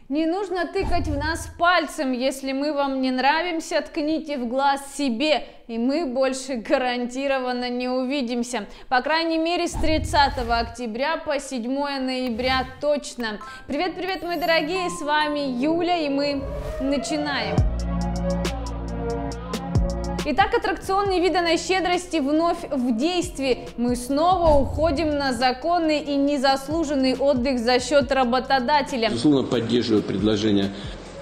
Не нужно тыкать в нас пальцем, если мы вам не нравимся, ткните в глаз себе, и мы больше гарантированно не увидимся. По крайней мере, с 30 октября по 7 ноября точно. Привет-привет, мои дорогие, с вами Юля, и мы начинаем. Итак, аттракцион невиданной щедрости вновь в действии. Мы снова уходим на законный и незаслуженный отдых за счет работодателя. Безусловно, поддерживаю предложение,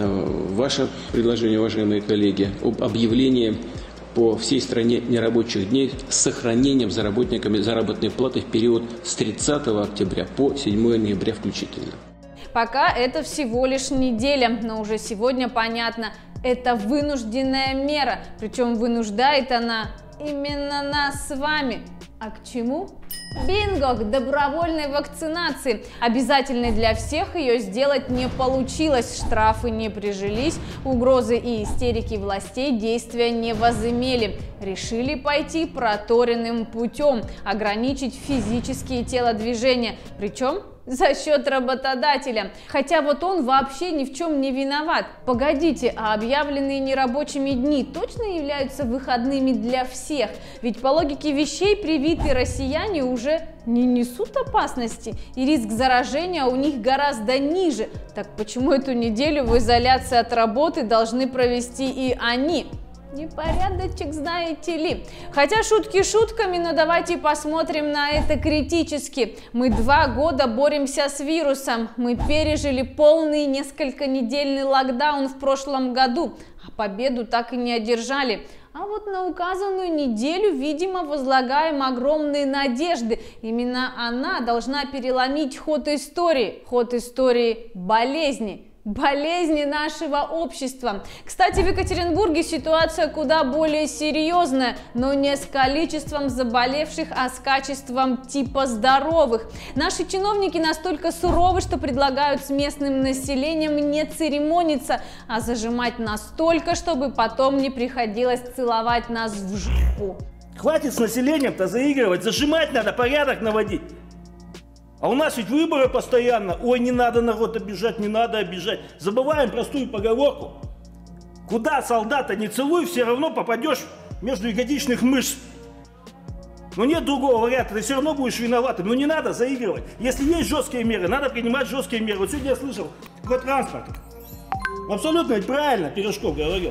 ваше предложение, уважаемые коллеги, об объявлении по всей стране нерабочих дней с сохранением за работниками заработной платы в период с 30 октября по 7 ноября включительно. Пока это всего лишь неделя, но уже сегодня понятно, это вынужденная мера, причем вынуждает она именно нас с вами. А к чему? Бинго! К добровольной вакцинации. Обязательной для всех ее сделать не получилось, штрафы не прижились, угрозы и истерики властей действия не возымели. Решили пойти проторенным путем, ограничить физические телодвижения, причем за счет работодателя. Хотя вот он вообще ни в чем не виноват. Погодите, а объявленные нерабочими дни точно являются выходными для всех? Ведь по логике вещей привитые россияне уже не несут опасности, и риск заражения у них гораздо ниже. Так почему эту неделю в изоляции от работы должны провести и они? Непорядочек, знаете ли. Хотя шутки шутками, но давайте посмотрим на это критически. Мы 2 года боремся с вирусом. Мы пережили полный нескольконедельный локдаун в прошлом году, а победу так и не одержали. А вот на указанную неделю, видимо, возлагаем огромные надежды. Именно она должна переломить ход истории болезни. Болезни нашего общества. Кстати, в Екатеринбурге ситуация куда более серьезная, но не с количеством заболевших, а с качеством типа здоровых. Наши чиновники настолько суровы, что предлагают с местным населением не церемониться, а зажимать настолько, чтобы потом не приходилось целовать нас в жопу. Хватит с населением-то заигрывать, зажимать надо, порядок наводить. А у нас ведь выборы постоянно. Ой, не надо народ обижать, не надо обижать. Забываем простую поговорку. Куда солдата не целуй, все равно попадешь между ягодичных мышц. Но нет другого варианта, ты все равно будешь виноватым. Но не надо заигрывать. Если есть жесткие меры, надо принимать жесткие меры. Вот сегодня я слышал про транспорт. Абсолютно ведь правильно Пирожков говорил.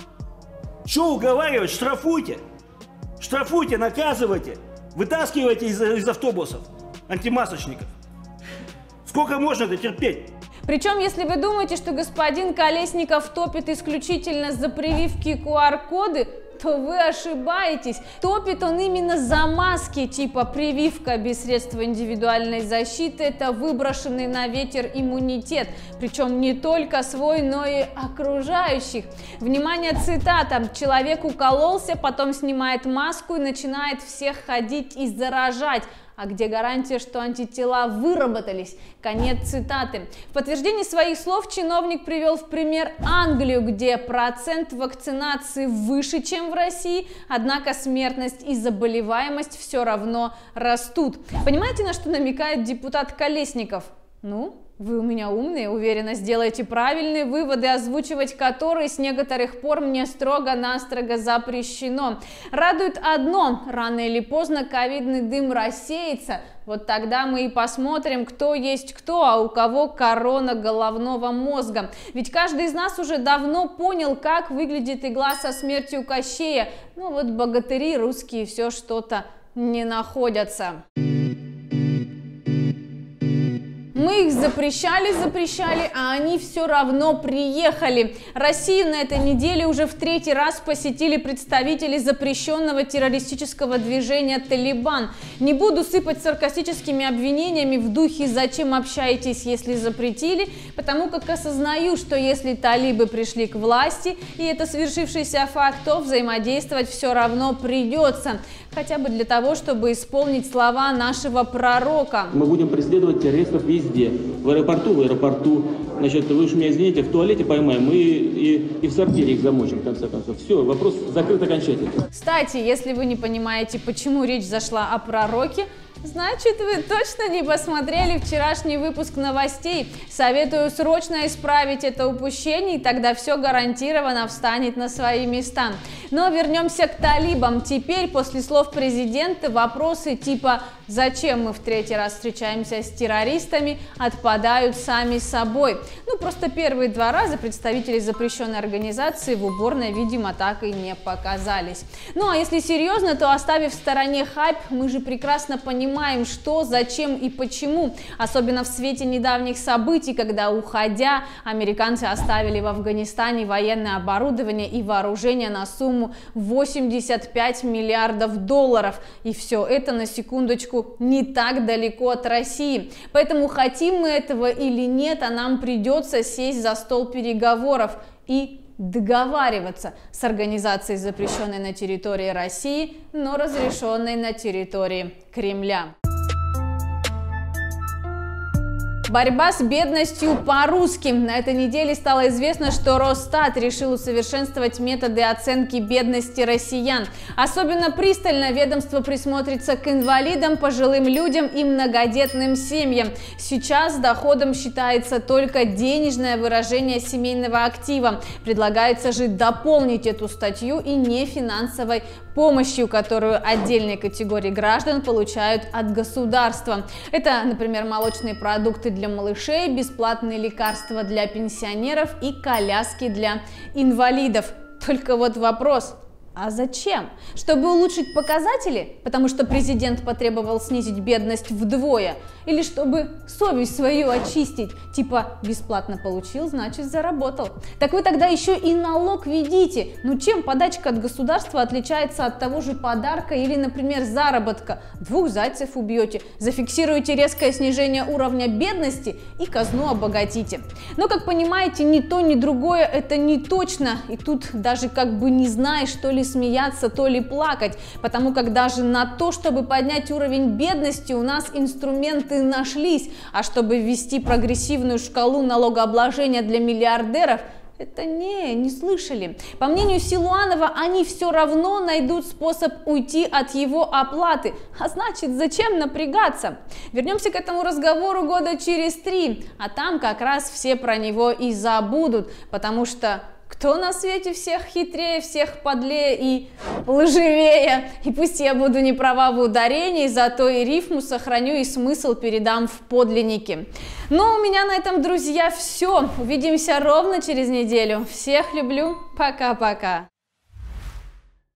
Что уговаривать? Штрафуйте. Штрафуйте, наказывайте. Вытаскивайте из автобусов антимасочников. Сколько можно это терпеть? Причем, если вы думаете, что господин Колесников топит исключительно за прививки QR-коды, то вы ошибаетесь. Топит он именно за маски, типа прививка без средства индивидуальной защиты – это выброшенный на ветер иммунитет. Причем не только свой, но и окружающих. Внимание, цитата. Человек укололся, потом снимает маску и начинает всех ходить и заражать. А где гарантия, что антитела выработались? Конец цитаты. В подтверждении своих слов чиновник привел в пример Англию, где процент вакцинации выше, чем в России, однако смертность и заболеваемость все равно растут. Понимаете, на что намекает депутат Колесников? Ну? Вы у меня умные, уверенно сделаете правильные выводы, озвучивать которые с некоторых пор мне строго-настрого запрещено. Радует одно, рано или поздно ковидный дым рассеется, вот тогда мы и посмотрим, кто есть кто, а у кого корона головного мозга. Ведь каждый из нас уже давно понял, как выглядит игла со смертью Кощея, ну вот богатыри русские все что-то не находятся. Мы их запрещали, а они все равно приехали. Россию на этой неделе уже в 3-й раз посетили представители запрещенного террористического движения «Талибан». Не буду сыпать саркастическими обвинениями в духе «зачем общаетесь, если запретили?», потому как осознаю, что если талибы пришли к власти, и это свершившийся факт, то взаимодействовать все равно придется. Хотя бы для того, чтобы исполнить слова нашего пророка. Мы будем преследовать террористов везде. В аэропорту. Значит, вы уж меня извините, в туалете поймаем и в сортире их замочим, в конце концов. Все, вопрос закрыт окончательно. Кстати, если вы не понимаете, почему речь зашла о пророке, Значит, вы точно не посмотрели вчерашний выпуск новостей. Советую срочно исправить это упущение, и тогда все гарантированно встанет на свои места. Но вернемся к талибам. Теперь, после слов президента, вопросы типа «Зачем мы в третий раз встречаемся с террористами?» отпадают сами собой. Ну, просто первые 2 раза представители запрещенной организации в уборной, видимо, так и не показались. Ну, а если серьезно, то оставив в стороне хайп, мы же прекрасно понимаем, что, зачем и почему. Особенно в свете недавних событий, когда, уходя, американцы оставили в Афганистане военное оборудование и вооружение на сумму 85 миллиардов долларов. И все это, на секундочку, не так далеко от России. Поэтому хотим мы этого или нет, а нам придется сесть за стол переговоров и договариваться с организацией, запрещенной на территории России, но разрешенной на территории Кремля. Борьба с бедностью по-русски. На этой неделе стало известно, что Росстат решил усовершенствовать методы оценки бедности россиян. Особенно пристально ведомство присмотрится к инвалидам, пожилым людям и многодетным семьям. Сейчас доходом считается только денежное выражение семейного актива. Предлагается же дополнить эту статью и нефинансовой помощью, которую отдельные категории граждан получают от государства. Это, например, молочные продукты для малышей, бесплатные лекарства для пенсионеров и коляски для инвалидов. Только вот вопрос: а зачем? Чтобы улучшить показатели? Потому что президент потребовал снизить бедность вдвое? Или чтобы совесть свою очистить? Типа бесплатно получил, значит заработал. Так вы тогда еще и налог ведите. Ну чем подачка от государства отличается от того же подарка или, например, заработка? 2 зайцев убьете, зафиксируете резкое снижение уровня бедности и казну обогатите. Но, как понимаете, ни то, ни другое это не точно. И тут даже как бы не знаешь, то ли смеяться, то ли плакать, потому как даже на то, чтобы поднять уровень бедности, у нас инструменты нашлись, а чтобы ввести прогрессивную шкалу налогообложения для миллиардеров, это не слышали. По мнению Силуанова, они все равно найдут способ уйти от его оплаты. А значит, зачем напрягаться? Вернемся к этому разговору года через 3, а там как раз все про него и забудут, потому что кто на свете всех хитрее, всех подлее и лживее? И пусть я буду не права в ударении, зато и рифму сохраню, и смысл передам в подлиннике. Ну, у меня на этом, друзья, все. Увидимся ровно через неделю. Всех люблю. Пока-пока.